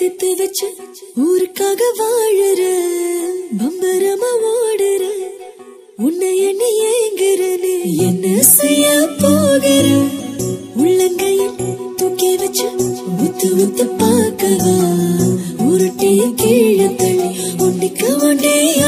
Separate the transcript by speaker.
Speaker 1: சேர்த்து வச்சு ஊருக்காக வாழற பம்பரமா ஓடுற உன்னை எண்ணி ஏங்குறனே என்ன செய்ய போகிற உள்ளங்கையில் தூக்கி வச்சு உத்து உத்து பார்க்கவா உருட்டி கீழே தள்ளி ஒண்டிக்க ஒண்டே